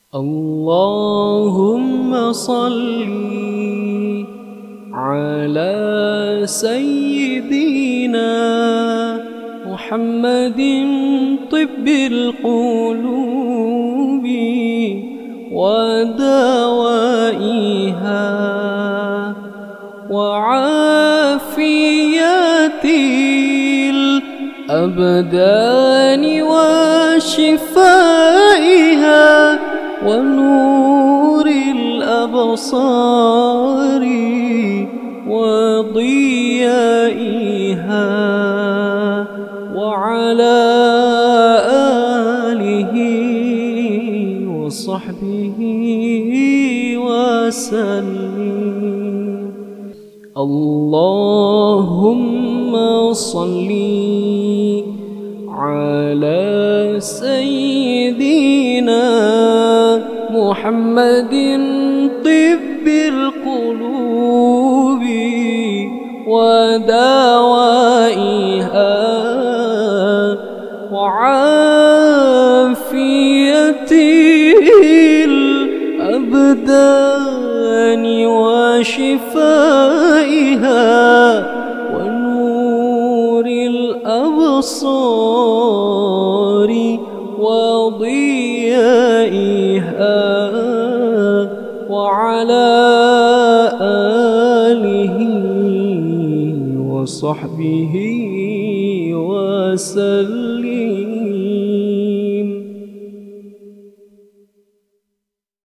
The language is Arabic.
اللهم صل على سيدنا محمد طب القلوب ودوائها وعافية الأبدان وشفائها ونور الأبصار وضيائها وعلى آله وصحبه وسلم. اللهم صل على سيدنا محمد طب القلوب ودوائها وعافية الأبدان وشفائها ونور الأبصار وضيائها وعلى آله وصحبه وسلم.